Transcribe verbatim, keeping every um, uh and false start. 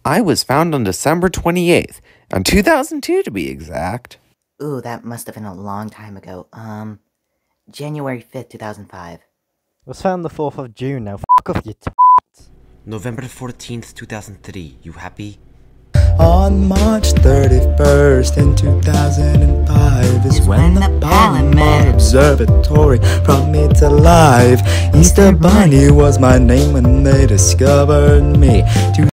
I was found on December twenty-eighth, on two thousand two to be exact. Ooh, that must have been a long time ago. Um, January fifth, two thousand five. Was found the fourth of June now. Fuck off, you t***. November fourteenth, two thousand three. You happy? On March thirty-first in two thousand five is when the Palomar Observatory brought me to life. Easter Bunny was my name when they discovered me.